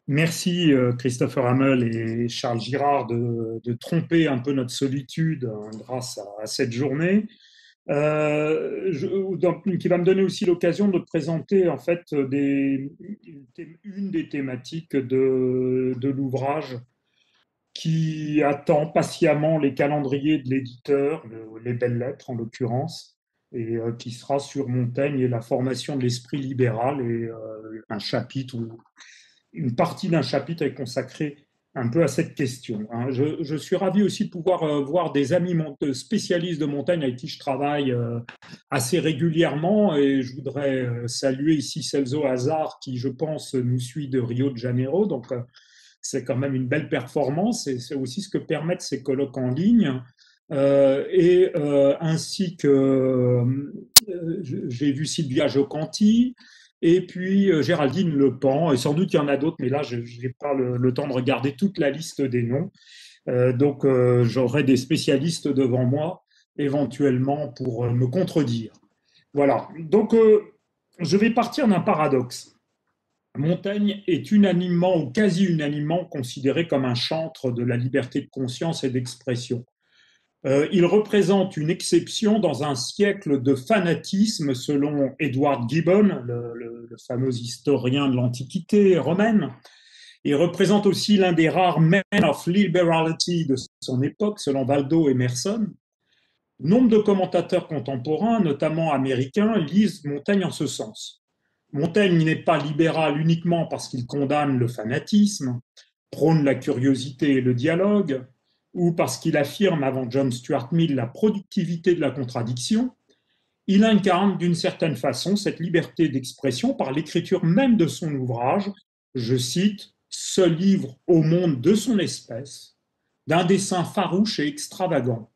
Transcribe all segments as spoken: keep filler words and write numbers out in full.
Merci euh, Christopher Hamel et Charles Girard de, de tromper un peu notre solitude hein, grâce à, à cette journée, euh, je- dans- qui va me donner aussi l'occasion de présenter en fait des, une, thé- une des thématiques de, de l'ouvrage qui attend patiemment les calendriers de l'éditeur, le- les belles lettres en l'occurrence, et euh, qui sera sur Montaigne et la formation de l'esprit libéral et euh, un chapitre ou une partie d'un chapitre est consacrée un peu à cette question. hein. Je, je suis ravi aussi de pouvoir euh, voir des amis spécialistes de montagne avec qui je travaille euh, assez régulièrement et je voudrais euh, saluer ici Celso Hazard qui, je pense, nous suit de Rio de Janeiro. Donc, euh, c'est quand même une belle performance et c'est aussi ce que permettent ces colloques en ligne. Euh, et euh, ainsi que euh, j'ai vu Sylvia Jocanti et puis euh, Géraldine Lepan, et sans doute il y en a d'autres, mais là je n'ai pas le, le, temps de regarder toute la liste des noms. Euh, donc euh, j'aurai des spécialistes devant moi éventuellement pour euh, me contredire. Voilà, donc euh, je vais partir d'un paradoxe. Montaigne est unanimement ou quasi unanimement considéré comme un chantre de la liberté de conscience et d'expression. Euh, il représente une exception dans un siècle de fanatisme, selon Edward Gibbon, le, le, le fameux historien de l'Antiquité romaine. Il représente aussi l'un des rares men of liberality de son époque, selon Waldo Emerson. Nombre de commentateurs contemporains, notamment américains, lisent Montaigne en ce sens. Montaigne n'est pas libéral uniquement parce qu'il condamne le fanatisme, prône la curiosité et le dialogue, ou parce qu'il affirme avant John Stuart Mill la productivité de la contradiction. Il incarne d'une certaine façon cette liberté d'expression par l'écriture même de son ouvrage, je cite, seul livre au monde de son espèce, d'un dessin farouche et extravagant,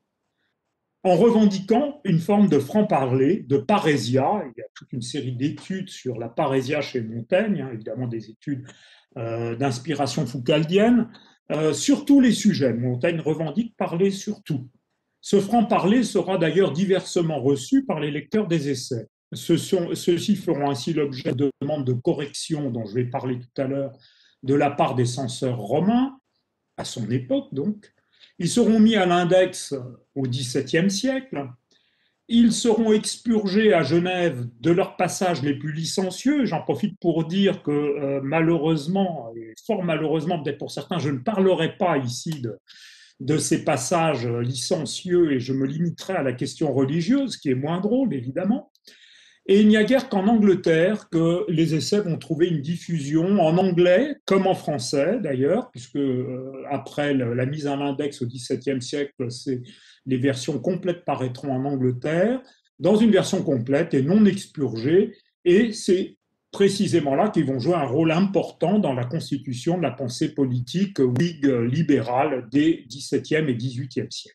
en revendiquant une forme de franc-parler, de parésia. Il y a toute une série d'études sur la parésia chez Montaigne, hein, évidemment des études euh, d'inspiration foucaldienne, euh, sur tous les sujets. Montaigne revendique parler sur tout. Ce franc-parler sera d'ailleurs diversement reçu par les lecteurs des essais. Ce sont, ceux-ci feront ainsi l'objet de demandes de correction dont je vais parler tout à l'heure de la part des censeurs romains, à son époque donc. Ils seront mis à l'index au dix-septième siècle. Ils seront expurgés à Genève de leurs passages les plus licencieux. J'en profite pour dire que euh, malheureusement, et fort malheureusement peut-être pour certains, je ne parlerai pas ici de, de ces passages licencieux et je me limiterai à la question religieuse, qui est moins drôle évidemment. Et il n'y a guère qu'en Angleterre que les essais vont trouver une diffusion en anglais comme en français d'ailleurs, puisque euh, après le, la mise à l'index au dix-septième siècle, c'est, les versions complètes paraîtront en Angleterre, dans une version complète et non expurgée, et c'est précisément là qu'ils vont jouer un rôle important dans la constitution de la pensée politique whig libérale des dix-septième et dix-huitième siècles.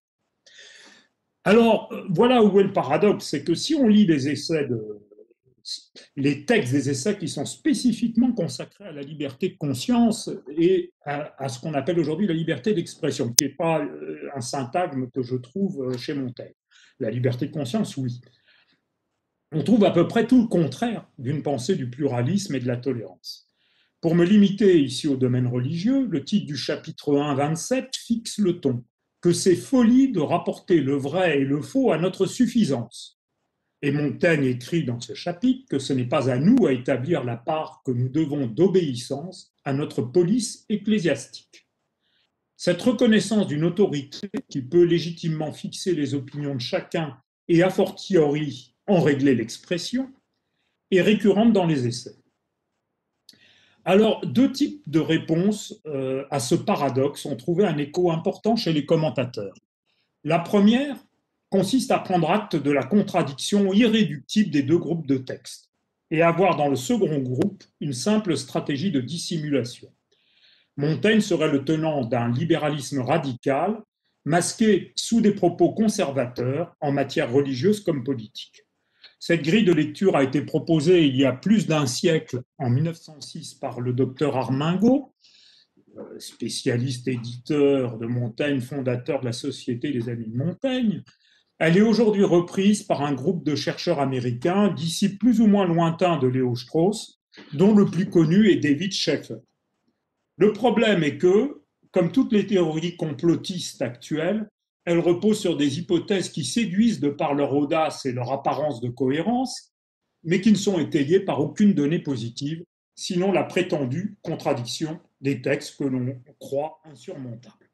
Alors, voilà où est le paradoxe, c'est que si on lit les essais de, les textes des essais qui sont spécifiquement consacrés à la liberté de conscience et à, à ce qu'on appelle aujourd'hui la liberté d'expression, qui n'est pas euh, un syntagme que je trouve euh, chez Montaigne. La liberté de conscience, oui. On trouve à peu près tout le contraire d'une pensée du pluralisme et de la tolérance. Pour me limiter ici au domaine religieux, le titre du chapitre un, vingt-sept fixe le ton, que c'est folie de rapporter le vrai et le faux à notre suffisance. Et Montaigne écrit dans ce chapitre que ce n'est pas à nous à établir la part que nous devons d'obéissance à notre police ecclésiastique. Cette reconnaissance d'une autorité qui peut légitimement fixer les opinions de chacun et a fortiori en régler l'expression est récurrente dans les essais. Alors, deux types de réponses euh, à ce paradoxe ont trouvé un écho important chez les commentateurs. La première consiste à prendre acte de la contradiction irréductible des deux groupes de textes et avoir dans le second groupe une simple stratégie de dissimulation. Montaigne serait le tenant d'un libéralisme radical, masqué sous des propos conservateurs en matière religieuse comme politique. Cette grille de lecture a été proposée il y a plus d'un siècle, en mille neuf cent six, par le docteur Armingaud, spécialiste éditeur de Montaigne, fondateur de la Société des Amis de Montaigne. Elle est aujourd'hui reprise par un groupe de chercheurs américains, disciples plus ou moins lointains de Léo Strauss, dont le plus connu est David Schaeffer. Le problème est que, comme toutes les théories complotistes actuelles, elles reposent sur des hypothèses qui séduisent de par leur audace et leur apparence de cohérence, mais qui ne sont étayées par aucune donnée positive, sinon la prétendue contradiction des textes que l'on croit insurmontables.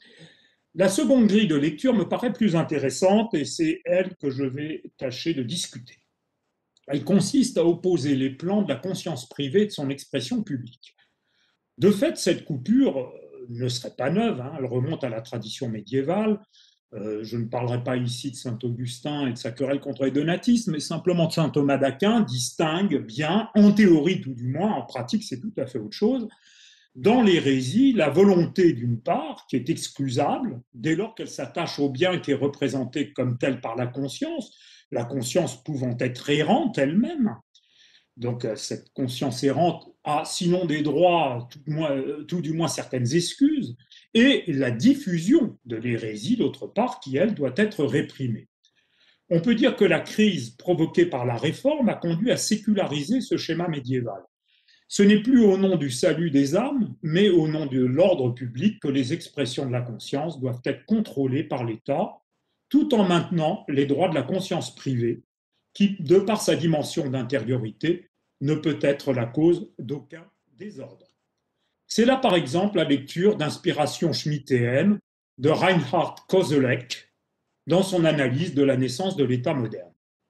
La seconde grille de lecture me paraît plus intéressante et c'est elle que je vais tâcher de discuter. Elle consiste à opposer les plans de la conscience privée et de son expression publique. De fait, cette coupure ne serait pas neuve, hein, elle remonte à la tradition médiévale. Euh, je ne parlerai pas ici de saint Augustin et de sa querelle contre les donatistes, mais simplement de saint Thomas d'Aquin distingue bien, en théorie tout du moins, en pratique c'est tout à fait autre chose, dans l'hérésie, la volonté d'une part, qui est excusable, dès lors qu'elle s'attache au bien qui est représenté comme tel par la conscience, la conscience pouvant être errante elle-même. Donc cette conscience errante a, sinon des droits, tout, moins, tout du moins certaines excuses, et la diffusion de l'hérésie, d'autre part, qui, elle, doit être réprimée. On peut dire que la crise provoquée par la réforme a conduit à séculariser ce schéma médiéval. Ce n'est plus au nom du salut des âmes, mais au nom de l'ordre public que les expressions de la conscience doivent être contrôlées par l'État, tout en maintenant les droits de la conscience privée, qui, de par sa dimension d'intériorité, ne peut être la cause d'aucun désordre. C'est là, par exemple, la lecture d'inspiration schmittéenne de Reinhard Koselleck dans son analyse de la naissance de l'État moderne.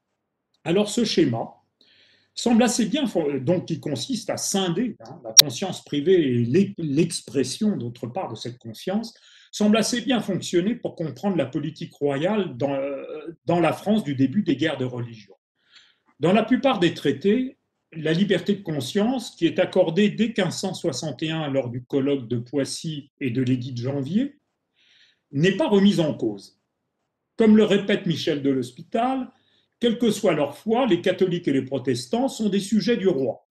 Alors ce schéma semble assez bien, donc qui consiste à scinder hein, la conscience privée et l'expression d'autre part de cette conscience, semble assez bien fonctionner pour comprendre la politique royale dans, dans la France du début des guerres de religion. Dans la plupart des traités, la liberté de conscience, qui est accordée dès quinze cent soixante et un lors du colloque de Poissy et de l'édit de janvier, n'est pas remise en cause. Comme le répète Michel de l'Hospital, quelle que soit leur foi, les catholiques et les protestants sont des sujets du roi.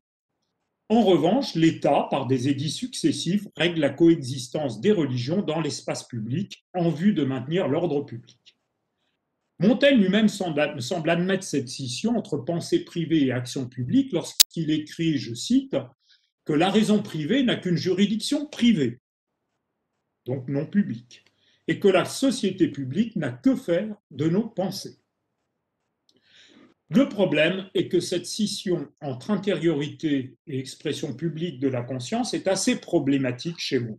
En revanche, l'État, par des édits successifs, règle la coexistence des religions dans l'espace public en vue de maintenir l'ordre public. Montaigne lui-même semble admettre cette scission entre pensée privée et action publique lorsqu'il écrit, je cite, que la raison privée n'a qu'une juridiction privée, donc non publique, et que la société publique n'a que faire de nos pensées. Le problème est que cette scission entre intériorité et expression publique de la conscience est assez problématique chez Montaigne.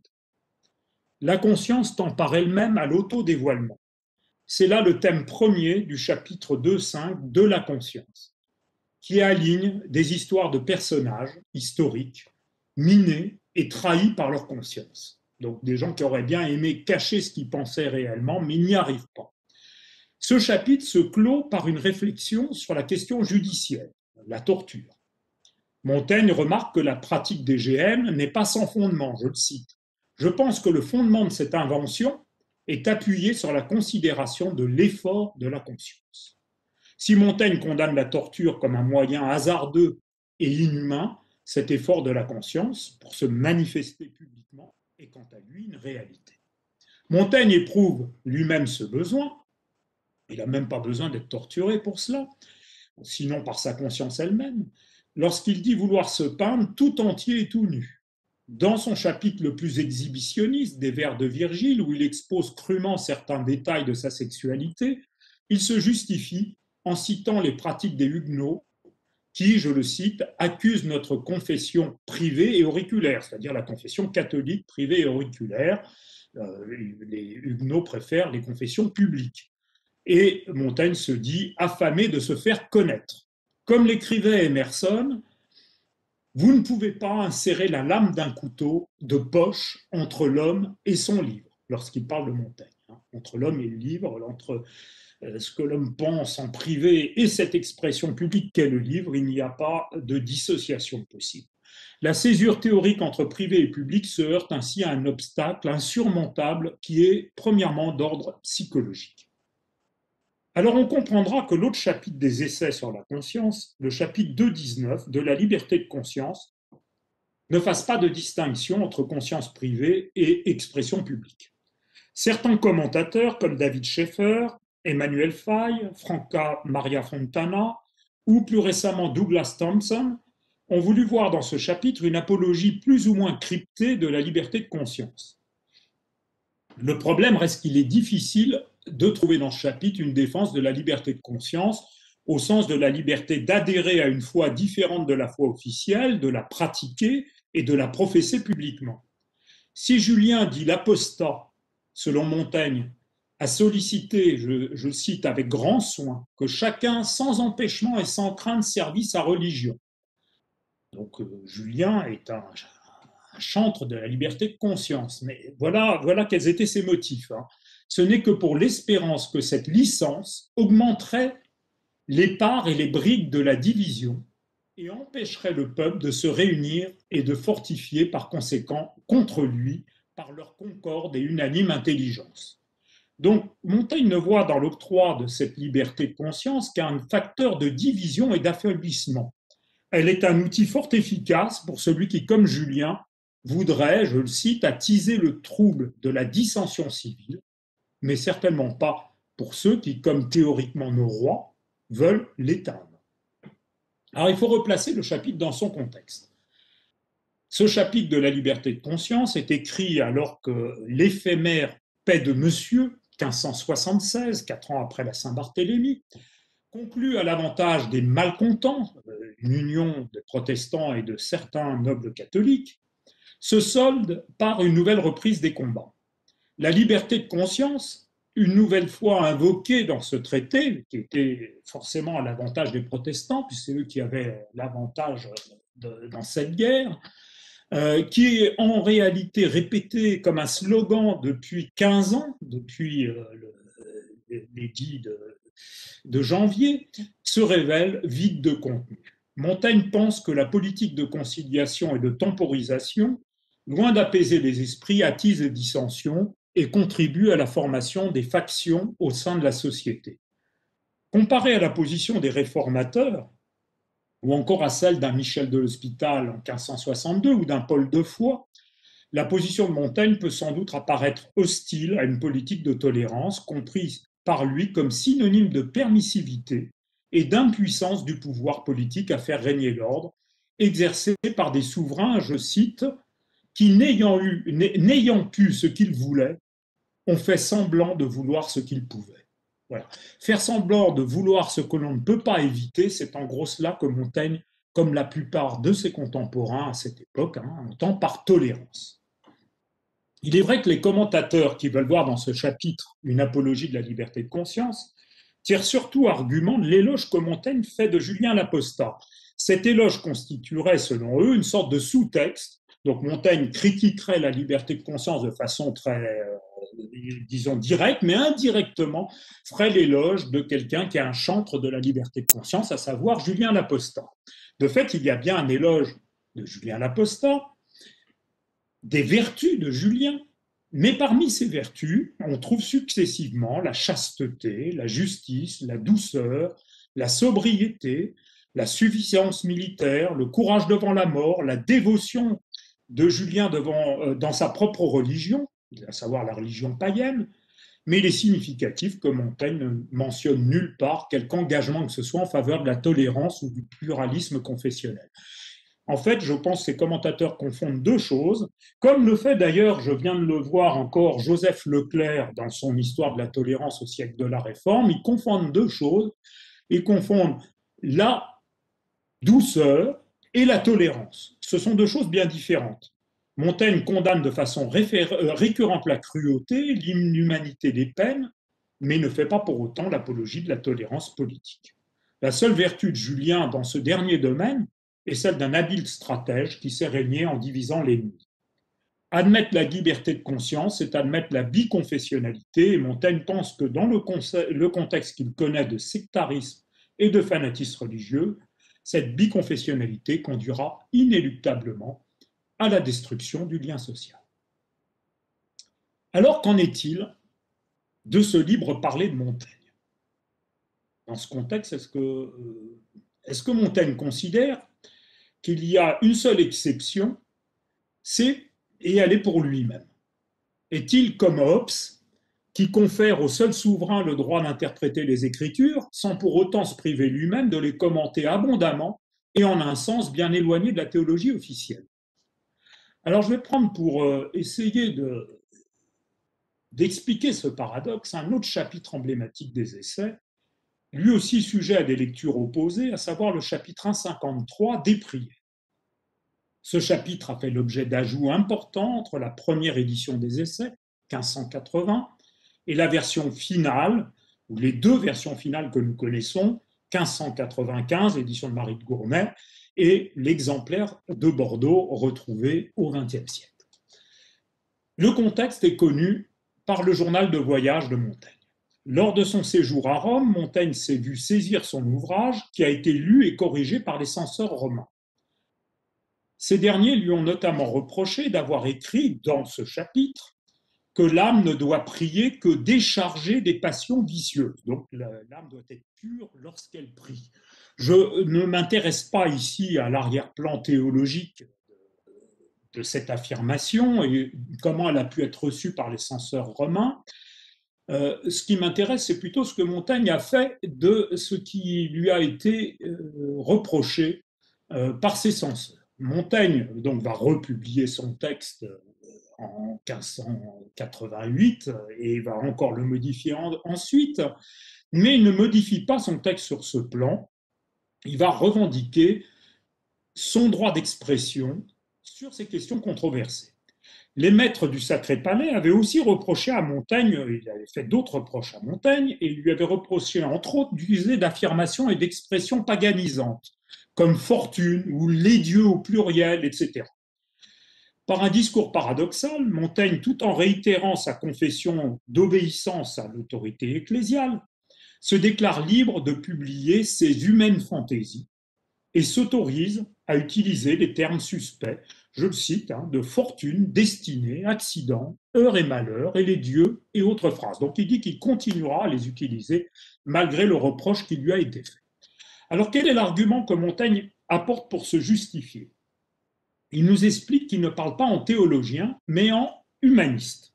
La conscience tend par elle-même à l'autodévoilement. C'est là le thème premier du chapitre deux cinq de la conscience, qui aligne des histoires de personnages historiques, minés et trahis par leur conscience. Donc des gens qui auraient bien aimé cacher ce qu'ils pensaient réellement, mais n'y arrivent pas. Ce chapitre se clôt par une réflexion sur la question judiciaire, la torture. Montaigne remarque que la pratique des G M n'est pas sans fondement, je le cite. Je pense que le fondement de cette invention est appuyé sur la considération de l'effort de la conscience. Si Montaigne condamne la torture comme un moyen hasardeux et inhumain, cet effort de la conscience, pour se manifester publiquement, est quant à lui une réalité. Montaigne éprouve lui-même ce besoin. Il n'a même pas besoin d'être torturé pour cela, sinon par sa conscience elle-même, lorsqu'il dit vouloir se peindre tout entier et tout nu. Dans son chapitre le plus exhibitionniste des Vers de Virgile, où il expose crûment certains détails de sa sexualité, il se justifie en citant les pratiques des Huguenots qui, je le cite, accusent notre confession privée et auriculaire, c'est-à-dire la confession catholique privée et auriculaire. Euh, les Huguenots préfèrent les confessions publiques. Et Montaigne se dit affamé de se faire connaître. Comme l'écrivait Emerson, vous ne pouvez pas insérer la lame d'un couteau de poche entre l'homme et son livre, lorsqu'il parle de Montaigne. Hein, entre l'homme et le livre, entre euh, ce que l'homme pense en privé et cette expression publique qu'est le livre, il n'y a pas de dissociation possible. La césure théorique entre privé et public se heurte ainsi à un obstacle insurmontable qui est premièrement d'ordre psychologique. Alors on comprendra que l'autre chapitre des essais sur la conscience, le chapitre deux dix-neuf de la liberté de conscience, ne fasse pas de distinction entre conscience privée et expression publique. Certains commentateurs comme David Schaeffer, Emmanuel Faye, Franca Maria Fontana ou plus récemment Douglas Thompson ont voulu voir dans ce chapitre une apologie plus ou moins cryptée de la liberté de conscience. Le problème reste qu'il est difficile de trouver dans ce chapitre une défense de la liberté de conscience au sens de la liberté d'adhérer à une foi différente de la foi officielle, de la pratiquer et de la professer publiquement. Si Julien dit l'apostat, selon Montaigne, a sollicité, je, je cite avec grand soin, que chacun sans empêchement et sans crainte servit sa religion. Donc euh, Julien est un, un chantre de la liberté de conscience. Mais voilà, voilà quels étaient ses motifs. Hein. Ce n'est que pour l'espérance que cette licence augmenterait les parts et les briques de la division et empêcherait le peuple de se réunir et de fortifier par conséquent contre lui par leur concorde et unanime intelligence. Donc Montaigne ne voit dans l'octroi de cette liberté de conscience qu'un facteur de division et d'affaiblissement. Elle est un outil fort efficace pour celui qui, comme Julien, voudrait, je le cite, attiser le trouble de la dissension civile, mais certainement pas pour ceux qui, comme théoriquement nos rois, veulent l'éteindre. Alors il faut replacer le chapitre dans son contexte. Ce chapitre de la liberté de conscience est écrit alors que l'éphémère paix de Monsieur, quinze cent soixante-seize, quatre ans après la Saint-Barthélemy, conclut à l'avantage des malcontents, une union de protestants et de certains nobles catholiques, se solde par une nouvelle reprise des combats. La liberté de conscience, une nouvelle fois invoquée dans ce traité, qui était forcément à l'avantage des protestants, puisque c'est eux qui avaient l'avantage de, dans cette guerre, euh, qui est en réalité répétée comme un slogan depuis quinze ans, depuis euh, le, l'édit de, de janvier, se révèle vide de contenu. Montaigne pense que la politique de conciliation et de temporisation, loin d'apaiser les esprits, attise les dissensions et contribue à la formation des factions au sein de la société. Comparé à la position des réformateurs, ou encore à celle d'un Michel de l'Hospital en quinze cent soixante-deux ou d'un Paul de Foix, la position de Montaigne peut sans doute apparaître hostile à une politique de tolérance comprise par lui comme synonyme de permissivité et d'impuissance du pouvoir politique à faire régner l'ordre, exercé par des souverains, je cite, qui n'ayant eu, n'ayant pu ce qu'ils voulaient, ont fait semblant de vouloir ce qu'ils pouvaient. Voilà. Faire semblant de vouloir ce que l'on ne peut pas éviter, c'est en gros cela que Montaigne, comme la plupart de ses contemporains à cette époque, hein, entend par tolérance. Il est vrai que les commentateurs qui veulent voir dans ce chapitre une apologie de la liberté de conscience tirent surtout argument de l'éloge que Montaigne fait de Julien l'Apostat. Cet éloge constituerait, selon eux, une sorte de sous-texte. Donc Montaigne critiquerait la liberté de conscience de façon très, euh, disons, directe, mais indirectement ferait l'éloge de quelqu'un qui est un chantre de la liberté de conscience, à savoir Julien l'Apostat. De fait, il y a bien un éloge de Julien l'Apostat, des vertus de Julien, mais parmi ces vertus, on trouve successivement la chasteté, la justice, la douceur, la sobriété, la suffisance militaire, le courage devant la mort, la dévotion de Julien devant, euh, dans sa propre religion, à savoir la religion païenne, mais il est significatif que Montaigne ne mentionne nulle part quelque engagement que ce soit en faveur de la tolérance ou du pluralisme confessionnel. En fait, je pense que ces commentateurs confondent deux choses, comme le fait d'ailleurs, je viens de le voir encore, Joseph Leclerc dans son Histoire de la tolérance au siècle de la Réforme, ils confondent deux choses, ils confondent la douceur et la tolérance. Ce sont deux choses bien différentes. Montaigne condamne de façon récurrente la cruauté, l'inhumanité des peines, mais ne fait pas pour autant l'apologie de la tolérance politique. La seule vertu de Julien dans ce dernier domaine est celle d'un habile stratège qui sait régner en divisant l'ennemi. Admettre la liberté de conscience, c'est admettre la biconfessionnalité, et Montaigne pense que dans le, le contexte qu'il connaît de sectarisme et de fanatisme religieux, cette biconfessionnalité conduira inéluctablement à la destruction du lien social. Alors qu'en est-il de ce libre parler de Montaigne? Dans ce contexte, est-ce que, est-ce que Montaigne considère qu'il y a une seule exception, c'est et elle est pour lui-même? Est-il comme Hobbes, qui confère au seul souverain le droit d'interpréter les Écritures, sans pour autant se priver lui-même de les commenter abondamment et en un sens bien éloigné de la théologie officielle. Alors je vais prendre pour euh, essayer de, d'expliquer ce paradoxe un autre chapitre emblématique des Essais, lui aussi sujet à des lectures opposées, à savoir le chapitre cent cinquante-trois des prières. Ce chapitre a fait l'objet d'ajouts importants entre la première édition des Essais, quinze cent quatre-vingts, et la version finale, ou les deux versions finales que nous connaissons, quinze cent quatre-vingt-quinze, édition de Marie de Gournay, et l'exemplaire de Bordeaux retrouvé au vingtième siècle. Le contexte est connu par le journal de voyage de Montaigne. Lors de son séjour à Rome, Montaigne s'est vu saisir son ouvrage qui a été lu et corrigé par les censeurs romains. Ces derniers lui ont notamment reproché d'avoir écrit dans ce chapitre que l'âme ne doit prier que déchargée des passions vicieuses. Donc l'âme doit être pure lorsqu'elle prie. Je ne m'intéresse pas ici à l'arrière-plan théologique de cette affirmation et comment elle a pu être reçue par les censeurs romains. Euh, ce qui m'intéresse, c'est plutôt ce que Montaigne a fait de ce qui lui a été euh, reproché euh, par ses censeurs. Montaigne donc va republier son texte en quinze cent quatre-vingt-huit et va encore le modifier en, ensuite, mais il ne modifie pas son texte sur ce plan. Il va revendiquer son droit d'expression sur ces questions controversées. Les maîtres du Sacré Palais avaient aussi reproché à Montaigne, il avait fait d'autres reproches à Montaigne, et il lui avait reproché entre autres d'user d'affirmations et d'expressions paganisantes, comme fortune ou les dieux au pluriel, et cetera. Par un discours paradoxal, Montaigne, tout en réitérant sa confession d'obéissance à l'autorité ecclésiale, se déclare libre de publier ses humaines fantaisies et s'autorise à utiliser les termes suspects, je le cite, hein, de fortune, destinée, accident, heure et malheur, et les dieux, et autres phrases. Donc il dit qu'il continuera à les utiliser malgré le reproche qui lui a été fait. Alors quel est l'argument que Montaigne apporte pour se justifier? Il nous explique qu'il ne parle pas en théologien, mais en humaniste.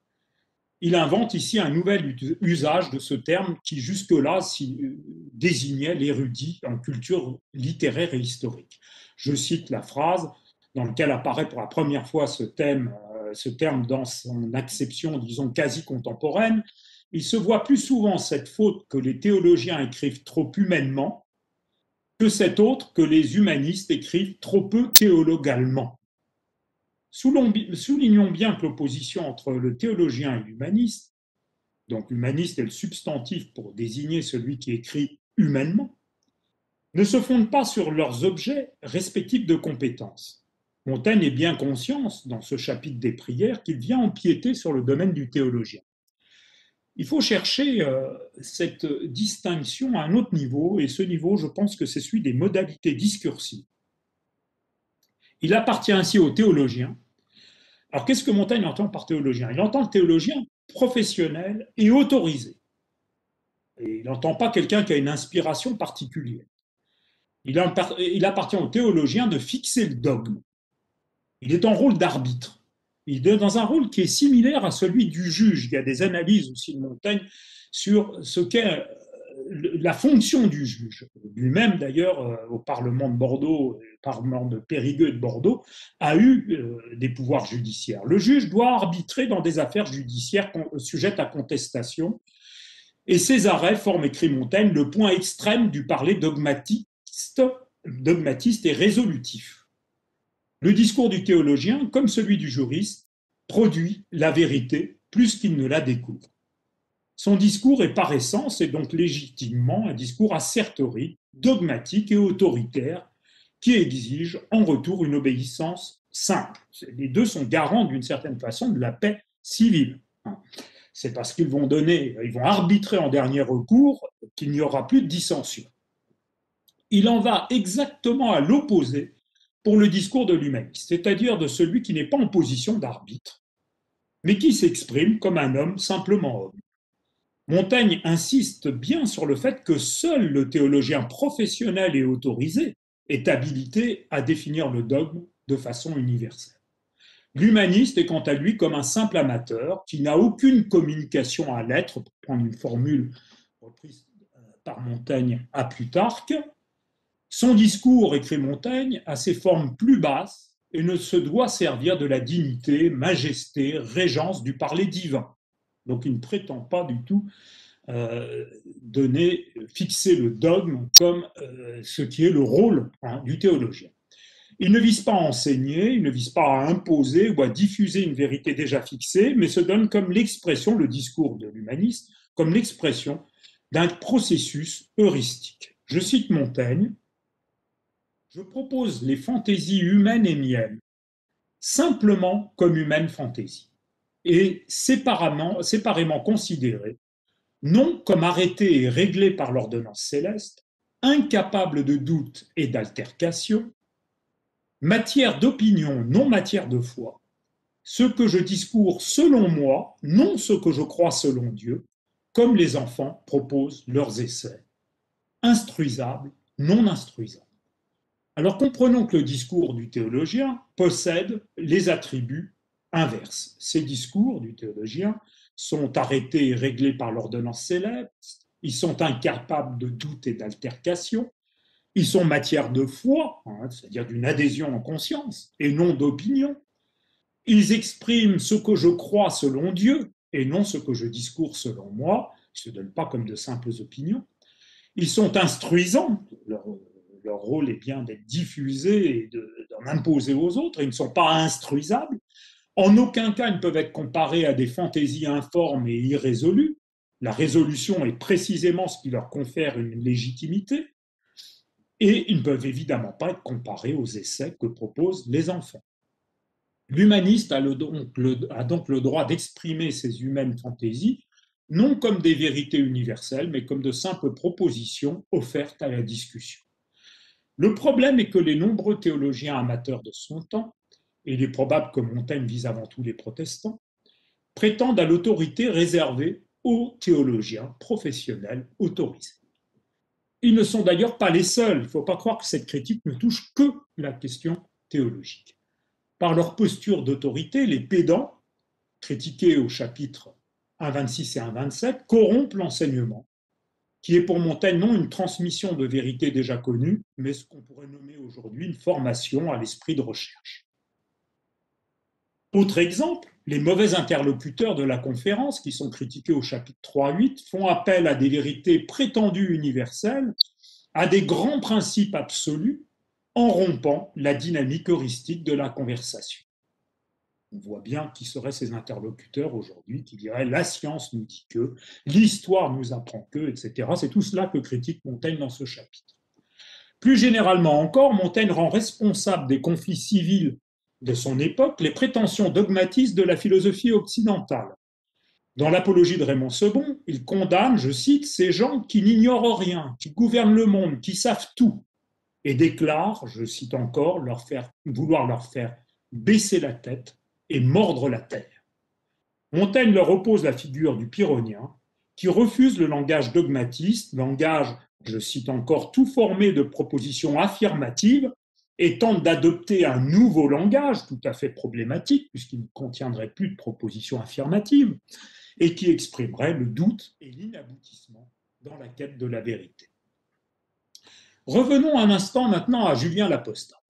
Il invente ici un nouvel usage de ce terme qui jusque-là désignait l'érudit en culture littéraire et historique. Je cite la phrase dans laquelle apparaît pour la première fois ce, thème, ce terme dans son acception, disons, quasi contemporaine. Il se voit plus souvent cette faute que les théologiens écrivent trop humainement que cette autre que les humanistes écrivent trop peu théologalement. Soulignons bien que l'opposition entre le théologien et l'humaniste, donc l'humaniste est le substantif pour désigner celui qui écrit humainement, ne se fonde pas sur leurs objets respectifs de compétences. Montaigne est bien conscient, dans ce chapitre des prières, qu'il vient empiéter sur le domaine du théologien. Il faut chercher euh, cette distinction à un autre niveau, et ce niveau, je pense que c'est celui des modalités discursives. Il appartient ainsi aux théologiens. Alors, qu'est-ce que Montaigne entend par théologien? Il entend le théologien professionnel et autorisé. Et il n'entend pas quelqu'un qui a une inspiration particulière. Il, il appartient aux théologiens de fixer le dogme. Il est en rôle d'arbitre. Il est dans un rôle qui est similaire à celui du juge. Il y a des analyses aussi de Montaigne sur ce qu'est la fonction du juge. Lui-même, d'ailleurs, au Parlement de Bordeaux, au Parlement de Périgueux et de Bordeaux, a eu des pouvoirs judiciaires. Le juge doit arbitrer dans des affaires judiciaires sujettes à contestation, et ces arrêts forment, écrit Montaigne, le point extrême du parler dogmatiste, dogmatiste et résolutif. Le discours du théologien, comme celui du juriste, produit la vérité plus qu'il ne la découvre. Son discours est par essence et donc légitimement un discours assertorique, dogmatique et autoritaire qui exige en retour une obéissance simple. Les deux sont garants d'une certaine façon de la paix civile. C'est parce qu'ils vont donner, ils vont arbitrer en dernier recours qu'il n'y aura plus de dissension. Il en va exactement à l'opposé pour le discours de l'humaniste, c'est-à-dire de celui qui n'est pas en position d'arbitre, mais qui s'exprime comme un homme simplement homme. Montaigne insiste bien sur le fait que seul le théologien professionnel et autorisé est habilité à définir le dogme de façon universelle. L'humaniste est quant à lui comme un simple amateur qui n'a aucune communication à l'être, pour prendre une formule reprise par Montaigne à Plutarque, Son discours, écrit Montaigne, a ses formes plus basses et ne se doit servir de la dignité, majesté, régence du parler divin. Donc il ne prétend pas du tout euh, donner, fixer le dogme comme euh, ce qui est le rôle hein, du théologien. Il ne vise pas à enseigner, il ne vise pas à imposer ou à diffuser une vérité déjà fixée, mais se donne comme l'expression, le discours de l'humaniste, comme l'expression d'un processus heuristique. Je cite Montaigne, je propose les fantaisies humaines et miennes, simplement comme humaines fantaisies, et séparément, séparément considérées, non comme arrêtées et réglées par l'ordonnance céleste, incapables de doute et d'altercation, matière d'opinion, non matière de foi, ce que je discours selon moi, non ce que je crois selon Dieu, comme les enfants proposent leurs essais, instruisables, non instruisables. Alors comprenons que le discours du théologien possède les attributs inverses. Ces discours du théologien sont arrêtés et réglés par l'ordonnance céleste, ils sont incapables de doute et d'altercation, ils sont matière de foi, hein, c'est-à-dire d'une adhésion en conscience, et non d'opinion. Ils expriment ce que je crois selon Dieu, et non ce que je discours selon moi. Ils ne se donnent pas comme de simples opinions. Ils sont instruisants, leur, leur rôle est bien d'être diffusé et d'en imposer aux autres, ils ne sont pas instruisables. En aucun cas, ils ne peuvent être comparés à des fantaisies informes et irrésolues. La résolution est précisément ce qui leur confère une légitimité. Et ils ne peuvent évidemment pas être comparés aux essais que proposent les enfants. L'humaniste a, le, donc, le, a donc le droit d'exprimer ces humaines fantaisies, non comme des vérités universelles, mais comme de simples propositions offertes à la discussion. Le problème est que les nombreux théologiens amateurs de son temps, et il est probable que Montaigne vise avant tout les protestants, prétendent à l'autorité réservée aux théologiens professionnels autorisés. Ils ne sont d'ailleurs pas les seuls. Il ne faut pas croire que cette critique ne touche que la question théologique. Par leur posture d'autorité, les pédants, critiqués au chapitre un vingt-six et un vingt-sept, corrompent l'enseignement, qui est pour Montaigne non une transmission de vérités déjà connues, mais ce qu'on pourrait nommer aujourd'hui une formation à l'esprit de recherche. Autre exemple, les mauvais interlocuteurs de la conférence, qui sont critiqués au chapitre trois huit, font appel à des vérités prétendues universelles, à des grands principes absolus, en rompant la dynamique heuristique de la conversation. On voit bien qui seraient ces interlocuteurs aujourd'hui, qui diraient la science nous dit que, l'histoire nous apprend que, et cetera. C'est tout cela que critique Montaigne dans ce chapitre. Plus généralement encore, Montaigne rend responsable des conflits civils de son époque les prétentions dogmatistes de la philosophie occidentale. Dans l'Apologie de Raymond Sebond, il condamne, je cite, ces gens qui n'ignorent rien, qui gouvernent le monde, qui savent tout, et déclare, je cite encore, leur faire, vouloir leur faire baisser la tête et mordre la terre. Montaigne leur oppose la figure du pyrrhonien, qui refuse le langage dogmatiste, langage, je cite encore, tout formé de propositions affirmatives, et tente d'adopter un nouveau langage tout à fait problématique, puisqu'il ne contiendrait plus de propositions affirmatives, et qui exprimerait le doute et l'inaboutissement dans la quête de la vérité. Revenons un instant maintenant à Julien l'Apostat.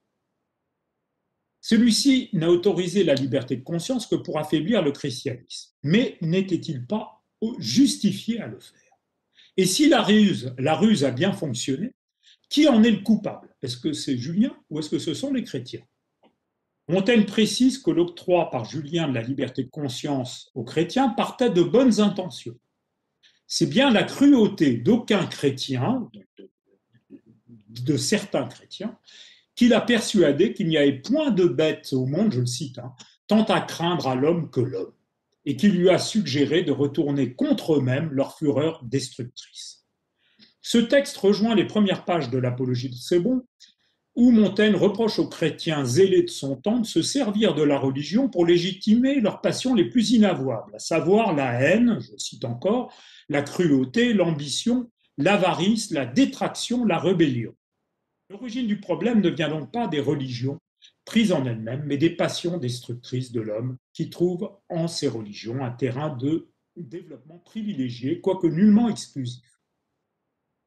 Celui-ci n'a autorisé la liberté de conscience que pour affaiblir le christianisme. Mais n'était-il pas justifié à le faire? Et si la ruse, la ruse a bien fonctionné, qui en est le coupable? Est-ce que c'est Julien ou est-ce que ce sont les chrétiens? Montaigne précise que l'octroi par Julien de la liberté de conscience aux chrétiens partait de bonnes intentions. C'est bien la cruauté d'aucuns chrétiens, de, de, de certains chrétiens, qui l'a persuadé qu'il n'y avait point de bête au monde, je le cite, hein, tant à craindre à l'homme que l'homme, et qui lui a suggéré de retourner contre eux-mêmes leur fureur destructrice. Ce texte rejoint les premières pages de l'Apologie de Sebond, où Montaigne reproche aux chrétiens zélés de son temps de se servir de la religion pour légitimer leurs passions les plus inavouables, à savoir la haine, je cite encore, la cruauté, l'ambition, l'avarice, la détraction, la rébellion. L'origine du problème ne vient donc pas des religions prises en elles-mêmes, mais des passions destructrices de l'homme qui trouvent en ces religions un terrain de développement privilégié, quoique nullement exclusif.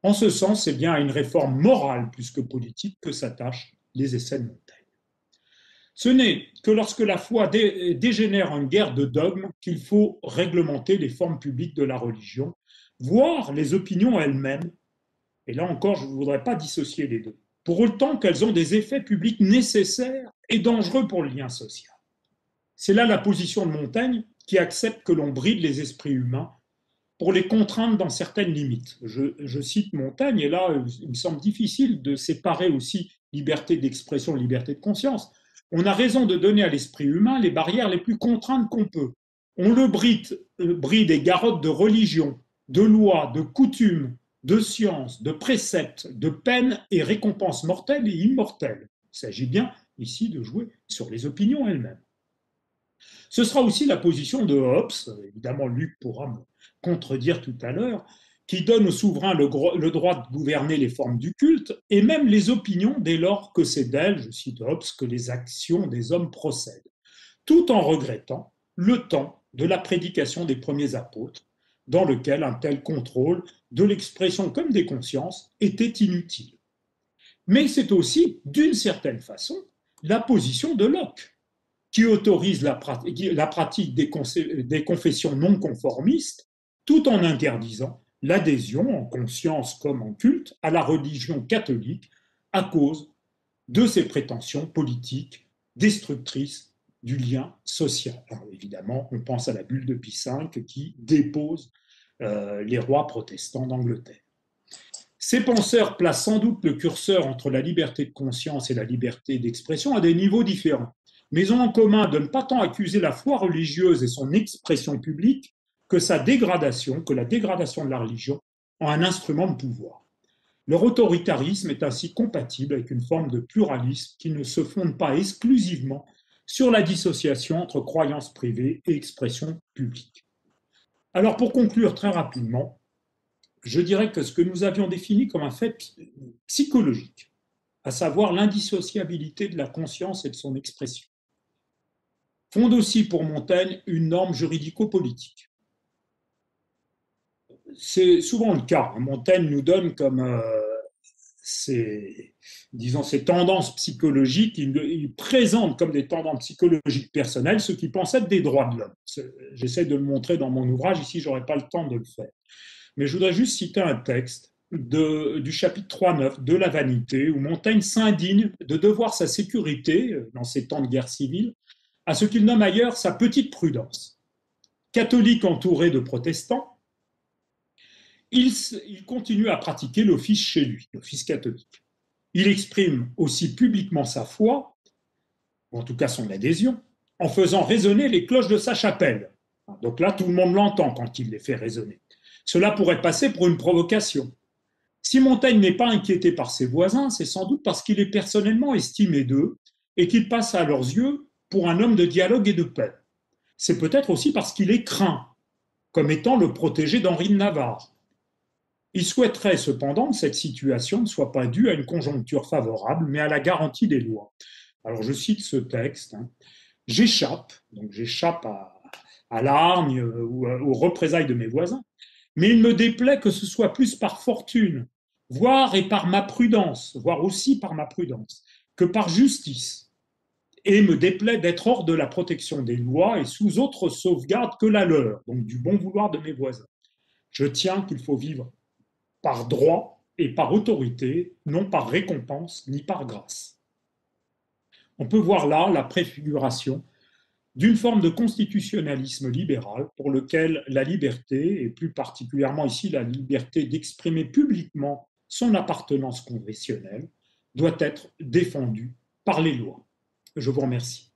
En ce sens, c'est bien à une réforme morale plus que politique que s'attachent les essais de Montaigne. Ce n'est que lorsque la foi dé dégénère en guerre de dogmes qu'il faut réglementer les formes publiques de la religion, voire les opinions elles-mêmes. Et là encore, je ne voudrais pas dissocier les deux, pour autant qu'elles ont des effets publics nécessaires et dangereux pour le lien social. C'est là la position de Montaigne qui accepte que l'on bride les esprits humains pour les contraindre dans certaines limites. Je, je cite Montaigne, et là, il me semble difficile de séparer aussi liberté d'expression et liberté de conscience. On a raison de donner à l'esprit humain les barrières les plus contraintes qu'on peut. On le bride, bride et garotte de religion, de lois, de coutumes, de sciences, de préceptes, de peines et récompenses mortelles et immortelles. Il s'agit bien ici de jouer sur les opinions elles-mêmes. Ce sera aussi la position de Hobbes, évidemment Luc pourra me contredire tout à l'heure, qui donne au souverain le, le droit de gouverner les formes du culte et même les opinions dès lors que c'est d'elles, je cite Hobbes, que les actions des hommes procèdent, tout en regrettant le temps de la prédication des premiers apôtres, dans lequel un tel contrôle de l'expression comme des consciences était inutile. Mais c'est aussi, d'une certaine façon, la position de Locke, qui autorise la, la pratique des, des confessions non conformistes, tout en interdisant l'adhésion, en conscience comme en culte, à la religion catholique à cause de ses prétentions politiques destructrices du lien social. Alors évidemment, on pense à la bulle de Pie cinq qui dépose euh, les rois protestants d'Angleterre. Ces penseurs placent sans doute le curseur entre la liberté de conscience et la liberté d'expression à des niveaux différents, mais ont en commun de ne pas tant accuser la foi religieuse et son expression publique que sa dégradation, que la dégradation de la religion en un instrument de pouvoir. Leur autoritarisme est ainsi compatible avec une forme de pluralisme qui ne se fonde pas exclusivement sur la dissociation entre croyances privées et expression publique. Alors pour conclure très rapidement, je dirais que ce que nous avions défini comme un fait psychologique, à savoir l'indissociabilité de la conscience et de son expression, fonde aussi pour Montaigne une norme juridico-politique. C'est souvent le cas. Montaigne nous donne comme euh, ces, disons, ces tendances psychologiques, il, il présente comme des tendances psychologiques personnelles ce qu'il pense être des droits de l'homme. J'essaie de le montrer dans mon ouvrage, ici je n'aurai pas le temps de le faire. Mais je voudrais juste citer un texte de, du chapitre trois neuf de La Vanité, où Montaigne s'indigne de devoir sa sécurité, dans ces temps de guerre civile, à ce qu'il nomme ailleurs sa petite prudence. Catholique entouré de protestants, il, il continue à pratiquer l'office chez lui, l'office catholique. Il exprime aussi publiquement sa foi, ou en tout cas son adhésion, en faisant résonner les cloches de sa chapelle. Donc là, tout le monde l'entend quand il les fait résonner. Cela pourrait passer pour une provocation. Si Montaigne n'est pas inquiété par ses voisins, c'est sans doute parce qu'il est personnellement estimé d'eux et qu'il passe à leurs yeux pour un homme de dialogue et de paix. C'est peut-être aussi parce qu'il est craint, comme étant le protégé d'Henri de Navarre. Il souhaiterait cependant que cette situation ne soit pas due à une conjoncture favorable, mais à la garantie des lois. Alors je cite ce texte. Hein. J'échappe, donc j'échappe à, à la hargne ou aux représailles de mes voisins, mais il me déplaît que ce soit plus par fortune, voire et par ma prudence, voire aussi par ma prudence, que par justice, et me déplaît d'être hors de la protection des lois et sous autre sauvegarde que la leur, donc du bon vouloir de mes voisins. Je tiens qu'il faut vivre par droit et par autorité, non par récompense ni par grâce. On peut voir là la préfiguration d'une forme de constitutionnalisme libéral pour lequel la liberté, et plus particulièrement ici la liberté d'exprimer publiquement son appartenance confessionnelle, doit être défendue par les lois. Je vous remercie.